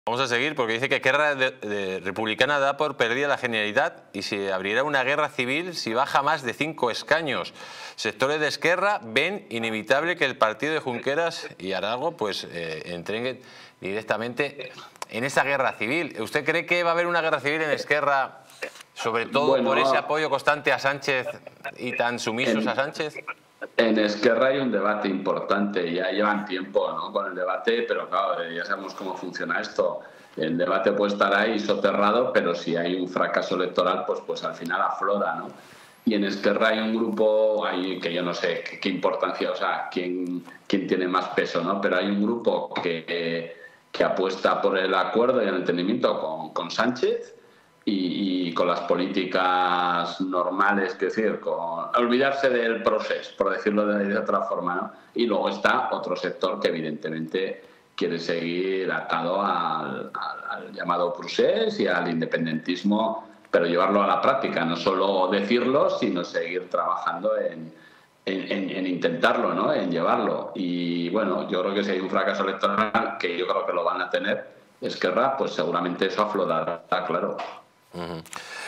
Vamos a seguir porque dice que Esquerra Republicana da por perdida la Generalitat y se abrirá una guerra civil si baja más de 5 escaños. Sectores de Esquerra ven inevitable que el partido de Junqueras y Arago pues entren directamente en esa guerra civil. ¿Usted cree que va a haber una guerra civil en Esquerra, sobre todo por ese apoyo constante a Sánchez y tan sumisos a Sánchez? En Esquerra hay un debate importante, ya llevan tiempo, ¿no?, con el debate, pero claro, ya sabemos cómo funciona esto. El debate puede estar ahí soterrado, pero si hay un fracaso electoral, pues al final aflora, ¿no? Y en Esquerra hay un grupo ahí que yo no sé qué importancia, o sea, quién tiene más peso, ¿no? Pero hay un grupo que apuesta por el acuerdo y el entendimiento con Sánchez y con las políticas normales, es decir, con olvidarse del proceso, por decirlo de otra forma, ¿no? Y luego está otro sector que evidentemente quiere seguir atado al llamado procés y al independentismo, pero llevarlo a la práctica, no solo decirlo, sino seguir trabajando en intentarlo, ¿no?, en llevarlo. Y bueno, yo creo que si hay un fracaso electoral, que yo creo que lo van a tener, Esquerra, pues seguramente eso aflorará, claro.